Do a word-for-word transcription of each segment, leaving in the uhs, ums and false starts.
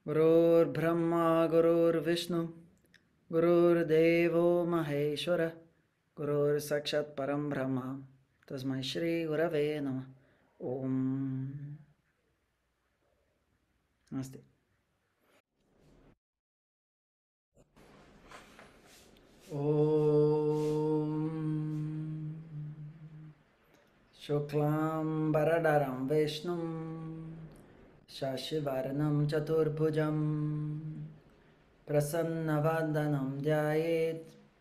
Gurur Brahma Gurur Vishnu Gurur Devo Maheshwara Gurur Sakshat Param Brahma Tasmai Shri Gurave Namah Om Namaste. Om Shuklam Baradaram Vishnum Shashivaranam Chaturbhujam Prasannavadanam Dhyayet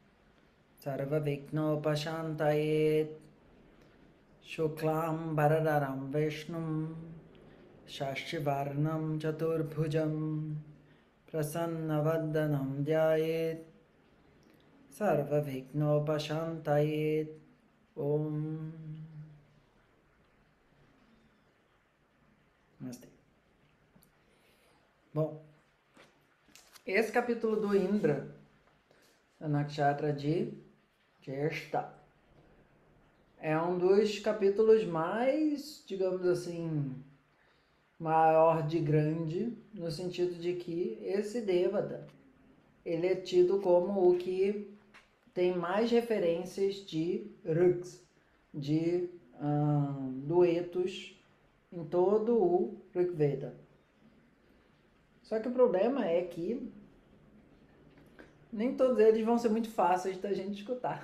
Sarvavignopashantayet Shuklam Baradaram Vishnum Shashivarnam Chaturbhujam Prasannavadanam Dhyayet Sarvavignopashantayet Om Namaste. Bom, esse capítulo do Indra, da Nakshatra de Jyeshta, é um dos capítulos mais, digamos assim, maior de grande, no sentido de que esse Devata, ele é tido como o que tem mais referências de rugs, de hum, duetos em todo o Rigveda. Só que o problema é que nem todos eles vão ser muito fáceis da gente escutar.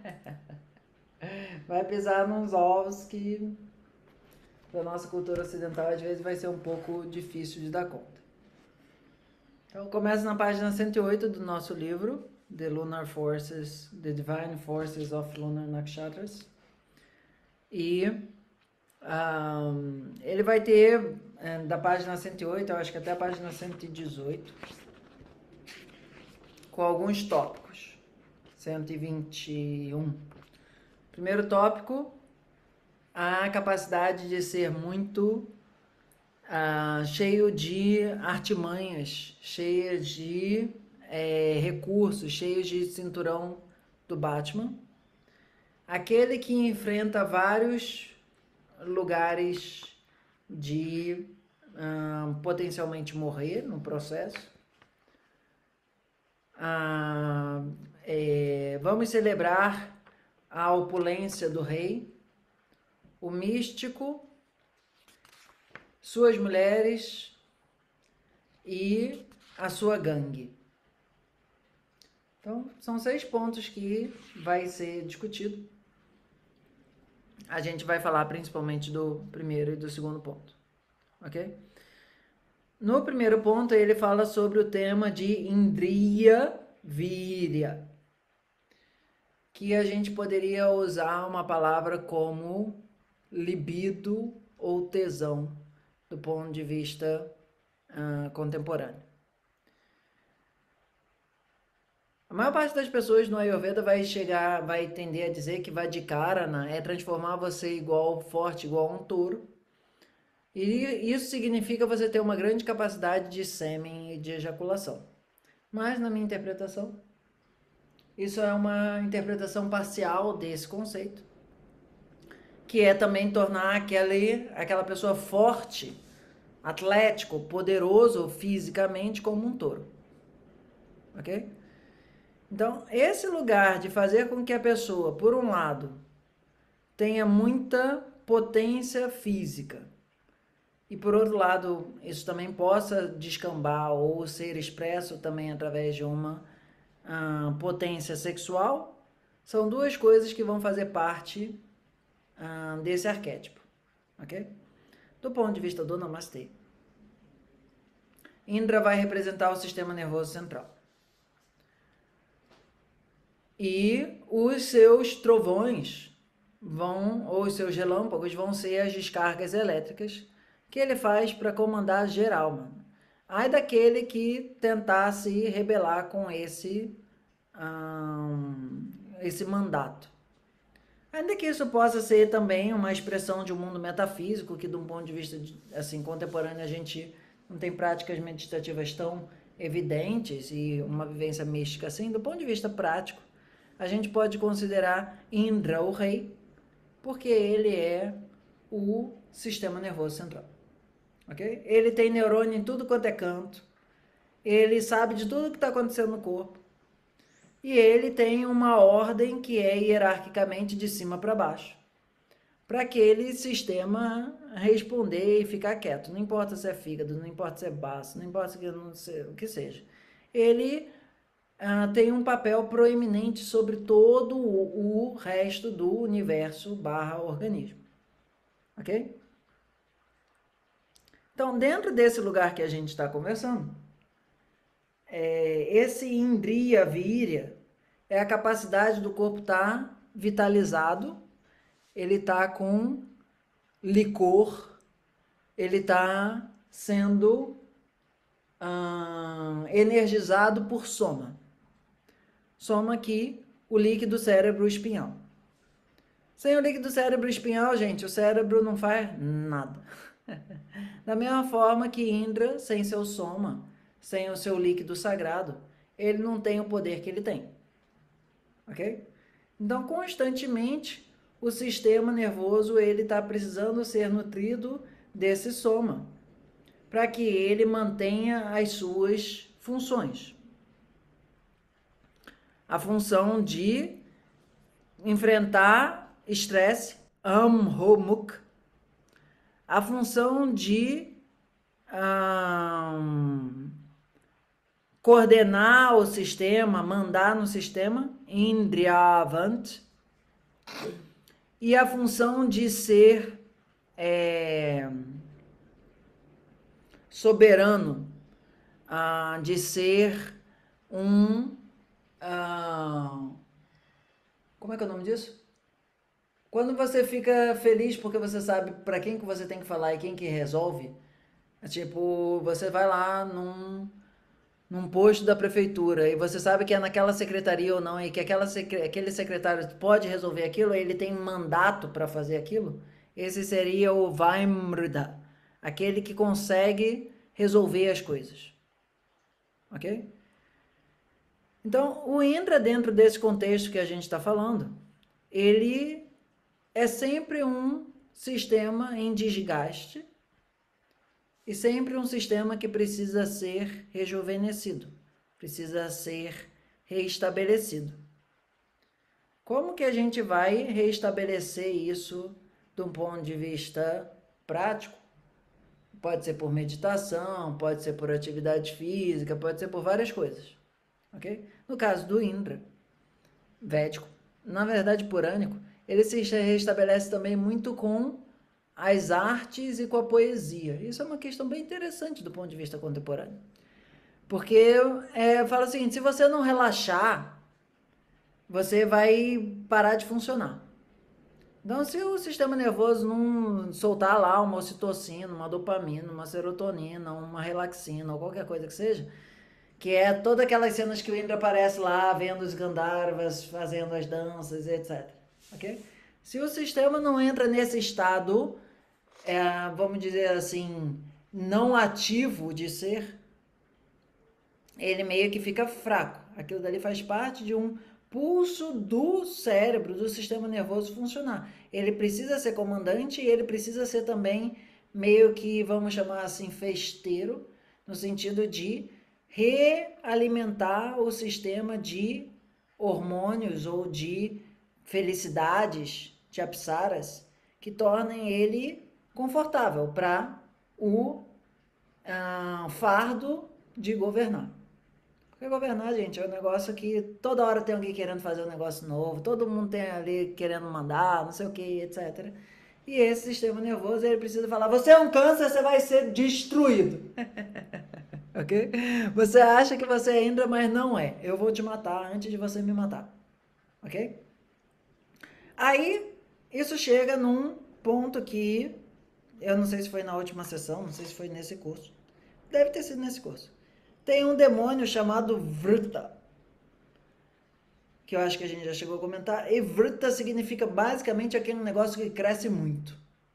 Vai pisar nos ovos que, para nossa cultura ocidental, às vezes vai ser um pouco difícil de dar conta. Então, começa na página cento e oito do nosso livro, The Lunar Forces, The Divine Forces of Lunar Nakshatras. E um, ele vai ter, da página cento e oito, eu acho que até a página cento e dezoito, com alguns tópicos. cento e vinte e um. Primeiro tópico, a capacidade de ser muito uh, cheio de artimanhas, cheio de é, recursos, cheio de cinturão do Batman. Aquele que enfrenta vários lugares de uh, potencialmente morrer no processo. Uh, é, vamos celebrar a opulência do rei, o místico, suas mulheres e a sua gangue. Então, são seis pontos que vai ser discutido. A gente vai falar principalmente do primeiro e do segundo ponto, ok? No primeiro ponto, ele fala sobre o tema de Indriya Virya, que a gente poderia usar uma palavra como libido ou tesão, do ponto de vista uh, contemporâneo. A maior parte das pessoas no Ayurveda vai chegar, vai tender a dizer que Vajjikarana é transformar você igual forte, igual a um touro. E isso significa você ter uma grande capacidade de sêmen e de ejaculação. Mas, na minha interpretação, isso é uma interpretação parcial desse conceito, que é também tornar aquele, aquela pessoa forte, atlético, poderoso fisicamente como um touro. Ok? Então, esse lugar de fazer com que a pessoa, por um lado, tenha muita potência física e, por outro lado, isso também possa descambar ou ser expresso também através de uma uh, potência sexual, são duas coisas que vão fazer parte uh, desse arquétipo, ok? Do ponto de vista do Namastê, Indra vai representar o sistema nervoso central. E os seus trovões vão, ou os seus relâmpagos, vão ser as descargas elétricas que ele faz para comandar geral, mano. Ai daquele que tentar se rebelar com esse, um, esse mandato. Ainda que isso possa ser também uma expressão de um mundo metafísico, que de um ponto de vista assim, contemporâneo a gente não tem práticas meditativas tão evidentes e uma vivência mística assim, do ponto de vista prático, a gente pode considerar Indra o rei, porque ele é o sistema nervoso central. Okay? Ele tem neurônio em tudo quanto é canto, ele sabe de tudo que está acontecendo no corpo. E ele tem uma ordem que é hierarquicamente de cima para baixo, para aquele sistema responder e ficar quieto. Não importa se é fígado, não importa se é baço, não importa o que seja. Ele ah, tem um papel proeminente sobre todo o, o resto do universo barra organismo. Ok? Então, dentro desse lugar que a gente está conversando, é, esse Indriya Virya é a capacidade do corpo estar tá vitalizado, ele está com licor, ele está sendo hum, energizado por soma. Soma aqui o líquido cérebro espinhal. Sem o líquido cérebro espinhal, gente, o cérebro não faz nada. Da mesma forma que Indra, sem seu soma, sem o seu líquido sagrado, ele não tem o poder que ele tem. Ok? Então, constantemente, o sistema nervoso ele está precisando ser nutrido desse soma, para que ele mantenha as suas funções. A função de enfrentar estresse, amhomuk, a função de hum, coordenar o sistema, mandar no sistema, indriyavant, e a função de ser é, soberano, uh, de ser um... Uh, como é que é o nome disso? Quando você fica feliz porque você sabe para quem que você tem que falar e quem que resolve, é tipo, você vai lá num, num posto da prefeitura e você sabe que é naquela secretaria ou não e que aquela, aquele secretário pode resolver aquilo, ele tem mandato para fazer aquilo, esse seria o Vaimrida, aquele que consegue resolver as coisas. Ok? Então, o Indra, dentro desse contexto que a gente está falando, ele é sempre um sistema em desgaste e sempre um sistema que precisa ser rejuvenescido, precisa ser reestabelecido. Como que a gente vai reestabelecer isso de um ponto de vista prático? Pode ser por meditação, pode ser por atividade física, pode ser por várias coisas. Okay? No caso do Indra, védico, na verdade purânico, ele se restabelece também muito com as artes e com a poesia. Isso é uma questão bem interessante do ponto de vista contemporâneo. Porque é, fala o seguinte, se você não relaxar, você vai parar de funcionar. Então, se o sistema nervoso não soltar lá uma ocitocina, uma dopamina, uma serotonina, uma relaxina, ou qualquer coisa que seja, que é todas aquelas cenas que o Indra aparece lá, vendo os Gandharvas, fazendo as danças, etcétera. Ok? Se o sistema não entra nesse estado, é, vamos dizer assim, não ativo de ser, ele meio que fica fraco. Aquilo dali faz parte de um pulso do cérebro, do sistema nervoso funcionar. Ele precisa ser comandante e ele precisa ser também meio que, vamos chamar assim, festeiro, no sentido de realimentar o sistema de hormônios ou de felicidades, de apsaras, que tornem ele confortável para o uh, fardo de governar. Porque governar, gente, é um negócio que toda hora tem alguém querendo fazer um negócio novo, todo mundo tem ali querendo mandar, não sei o que, etcétera. E esse sistema nervoso, ele precisa falar, você é um câncer, você vai ser destruído. Ok? Você acha que você é Indra, mas não é. Eu vou te matar antes de você me matar. Ok? Aí, isso chega num ponto que, eu não sei se foi na última sessão, não sei se foi nesse curso. Deve ter sido nesse curso. Tem um demônio chamado Vrta, que eu acho que a gente já chegou a comentar. E Vrta significa basicamente aquele negócio que cresce muito.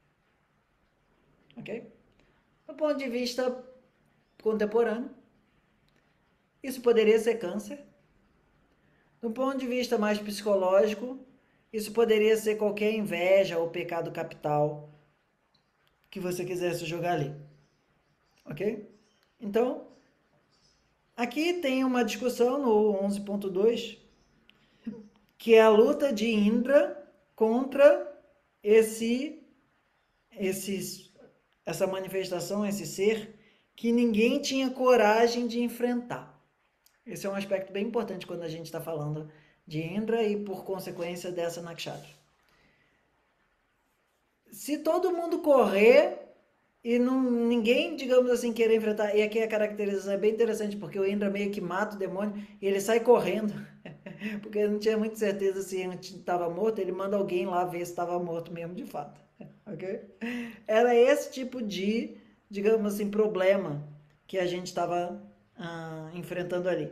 Ok? Do ponto de vista contemporâneo, isso poderia ser câncer. Do ponto de vista mais psicológico, isso poderia ser qualquer inveja ou pecado capital que você quisesse jogar ali. Ok? Então, Aqui tem uma discussão no onze ponto dois, que é a luta de Indra contra esse, esse, essa manifestação, esse ser que ninguém tinha coragem de enfrentar. Esse é um aspecto bem importante quando a gente está falando de Indra e, por consequência, dessa Nakshatra. Se todo mundo correr e não, ninguém, digamos assim, querer enfrentar, e aqui a caracterização é bem interessante, porque o Indra meio que mata o demônio e ele sai correndo, porque ele não tinha muita certeza se ele estava morto, ele manda alguém lá ver se estava morto mesmo de fato, ok? Era esse tipo de, digamos assim, problema que a gente estava ah, enfrentando ali.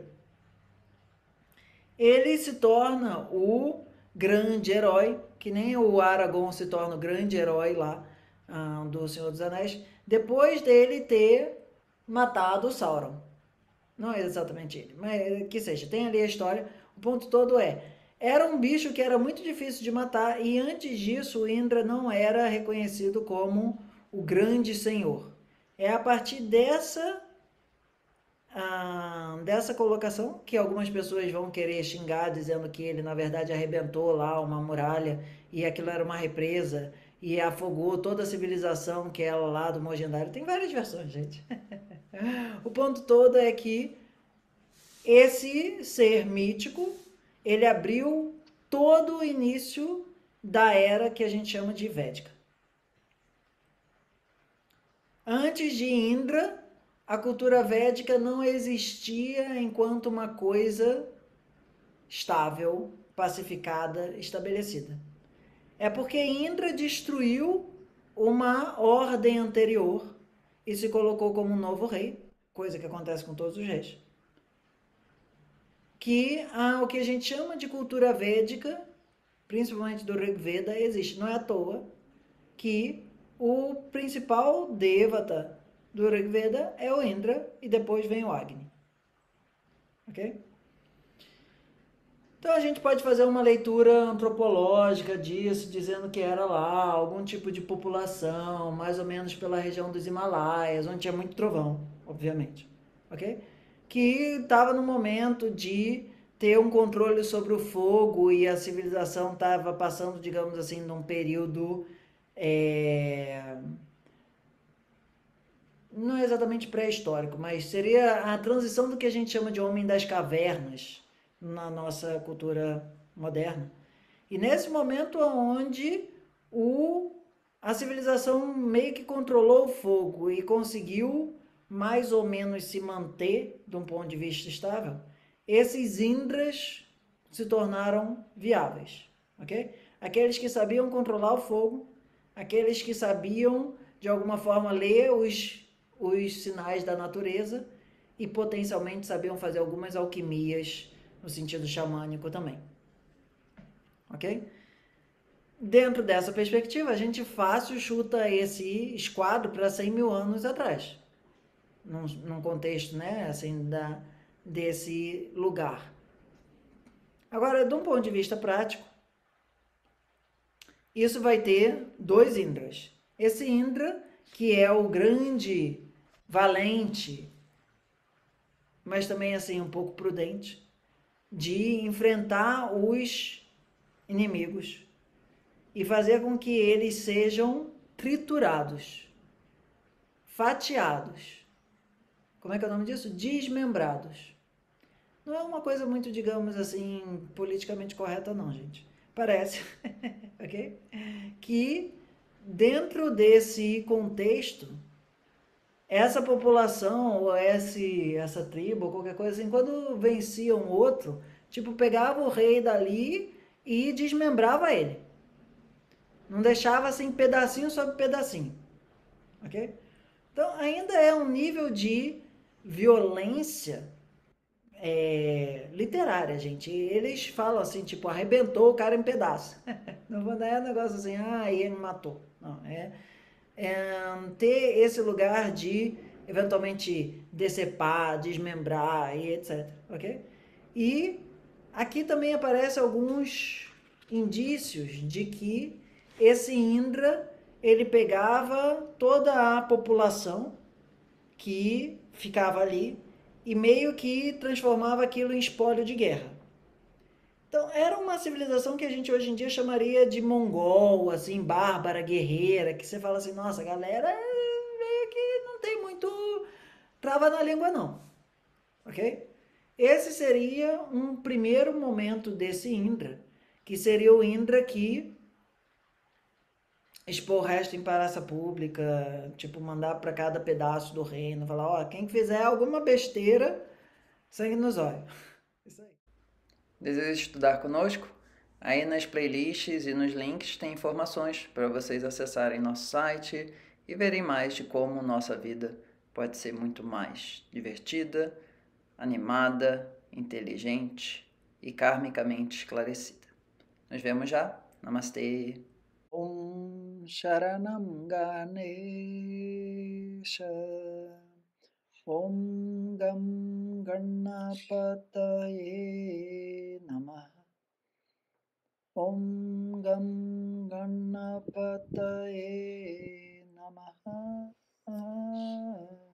Ele se torna o grande herói, que nem o Aragorn se torna o grande herói lá ah, do Senhor dos Anéis, depois dele ter matado o Sauron. Não é exatamente ele, mas que seja, tem ali a história. O ponto todo é, era um bicho que era muito difícil de matar e antes disso o Indra não era reconhecido como o grande senhor. É a partir dessa ah, dessa colocação que algumas pessoas vão querer xingar dizendo que ele na verdade arrebentou lá uma muralha e aquilo era uma represa e afogou toda a civilização que era lá do Mohenjo-Daro. Tem várias versões, gente. O ponto todo é que esse ser mítico, ele abriu todo o início da era que a gente chama de Védica. Antes de Indra, a cultura védica não existia enquanto uma coisa estável, pacificada, estabelecida. É porque Indra destruiu uma ordem anterior e se colocou como um novo rei, coisa que acontece com todos os reis. Que ah, o que a gente chama de cultura védica, principalmente do Rig Veda, existe. Não é à toa que o principal devata do Rig Veda é o Indra e depois vem o Agni. Ok? Então a gente pode fazer uma leitura antropológica disso, dizendo que era lá algum tipo de população, mais ou menos pela região dos Himalaias, onde tinha muito trovão, obviamente. Ok? Que estava no momento de ter um controle sobre o fogo e a civilização estava passando, digamos assim, num período é, não é exatamente pré-histórico, mas seria a transição do que a gente chama de homem das cavernas na nossa cultura moderna. E nesse momento onde o, a civilização meio que controlou o fogo e conseguiu mais ou menos se manter de um ponto de vista estável, esses Indras se tornaram viáveis, ok? Aqueles que sabiam controlar o fogo, aqueles que sabiam de alguma forma ler os os sinais da natureza e potencialmente sabiam fazer algumas alquimias no sentido xamânico também. Ok? Dentro dessa perspectiva, a gente fácil chuta esse esquadro para cem mil anos atrás, num, num contexto, né, assim, da, desse lugar. Agora, de um ponto de vista prático, isso vai ter dois Indras. Esse Indra, que é o grande valente, mas também assim um pouco prudente, de enfrentar os inimigos e fazer com que eles sejam triturados, fatiados. Como é que é o nome disso? Desmembrados. Não é uma coisa muito, digamos assim, politicamente correta não, gente. Parece, ok? Que dentro desse contexto, essa população, ou esse, essa tribo, ou qualquer coisa assim, quando vencia um outro, tipo, pegava o rei dali e desmembrava ele. Não deixava assim pedacinho sobre pedacinho. Ok? Então, ainda é um nível de violência é, literária, gente. Eles falam assim, tipo, arrebentou o cara em pedaço. Não é um negócio assim, ah, ele me matou. Não, é... É, ter esse lugar de eventualmente decepar, desmembrar e etc, ok? E aqui também aparecem alguns indícios de que esse Indra, ele pegava toda a população que ficava ali e meio que transformava aquilo em espólio de guerra. Então, era uma civilização que a gente hoje em dia chamaria de mongol, assim, bárbara, guerreira, que você fala assim, nossa, a galera meio que não tem muito trava na língua, não. Ok? Esse seria um primeiro momento desse Indra, que seria o Indra que expor o resto em praça pública, tipo, mandar para cada pedaço do reino, falar, ó, quem fizer alguma besteira, sangue nos olhos. Isso aí. Deseja estudar conosco? Aí nas playlists e nos links tem informações para vocês acessarem nosso site e verem mais de como nossa vida pode ser muito mais divertida, animada, inteligente e karmicamente esclarecida. Nos vemos já. Namastê! Om Sharanam Ganesha Om Gam Ganapataye Namaha Om Gam Ganapataye Namaha